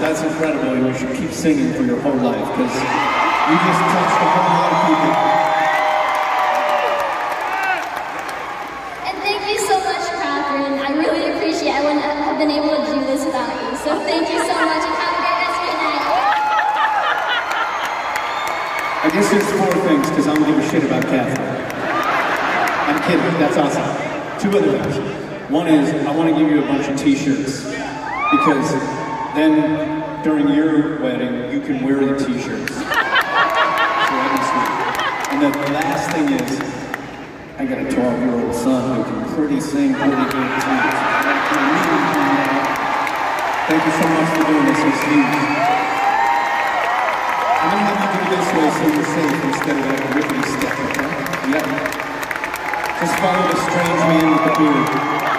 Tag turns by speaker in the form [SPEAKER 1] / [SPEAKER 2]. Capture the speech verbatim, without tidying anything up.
[SPEAKER 1] that's incredible, and you should keep singing for your whole life, because you just touched a whole lot of people.
[SPEAKER 2] And thank you so much, Catherine. I really appreciate it. I wouldn't have been able to do this without you. So thank you so much, and have a great rest of your night.
[SPEAKER 1] I guess there's four things, because I don't give a shit about Catherine. I'm kidding, that's awesome. Two other things. One is, I want to give you a bunch of t-shirts, because then, during your wedding, you can wear the t-shirts. So that'd be sweet. And the last thing is, I got a twelve-year-old son who can pretty sing pretty good tunes. Thank you so much for doing this, it's huge. I'm going to have you do this way so you're safe instead of like a rickety step, okay? Yeah. Just follow the strange man with the beard.